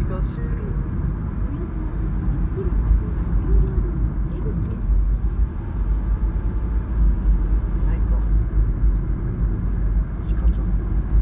がする。ないか地下町。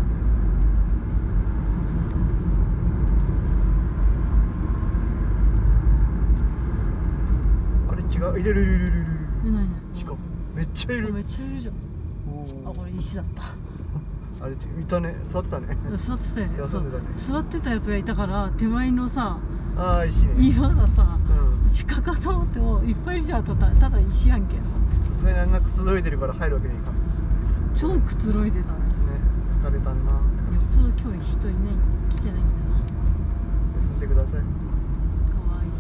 あれ違う、いるいるいるいるいる。地下めっちゃいる。 めっちゃいるじゃん。あ、これ石だった。 あれいたね、座ってたね。 座ってたよね。 休んでたね。 座ってたやつがいたから手前のさ、 ああ石ね。 岩がさ、 うん、 鹿かと思ってもいっぱいいるじゃん。ただ石やんけ。 さすがにあんなくつろいでるから入るわけにいかん。 超くつろいでたね。 ね、疲れたんなって感じ。 よっぽど今日人いない、来てないんだな。 休んでください。ね。 かわいい。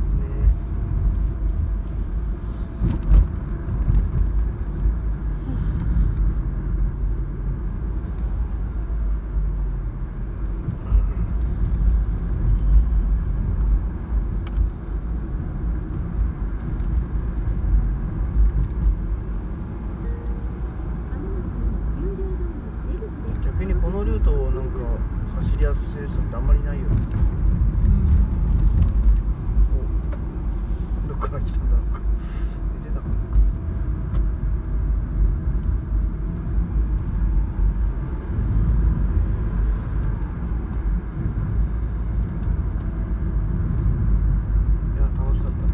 逆にこのルートをなんか走りやすい人ってあんまりいないよね。お、どっから来たんだろうか。出てたかな。いや楽しかったね。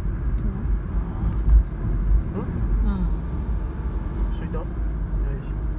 人いた？いないでしょ。